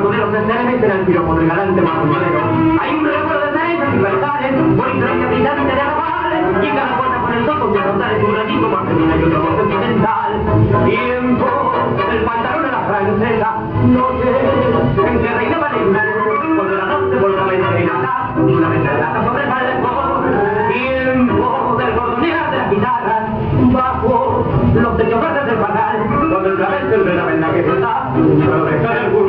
carboneros se meten al piropo del galante marronero. Hay un recuerdo de cerezas y versales, por el capitán de arrabales, y en cada puerta con el sol con mis rondales, un ratito más femenina y otro más sentimental. Tiempo, el pantalón a la francesa, no sé, en que reinaba el invierno, cuando la noche volcaba en serenata, una mesa de lata sobre el balcón. Tiempo del gordonear de las guitarras, bajo los techos verdes del panal, cuando el clavel se enredaba en la que está, pero dejar el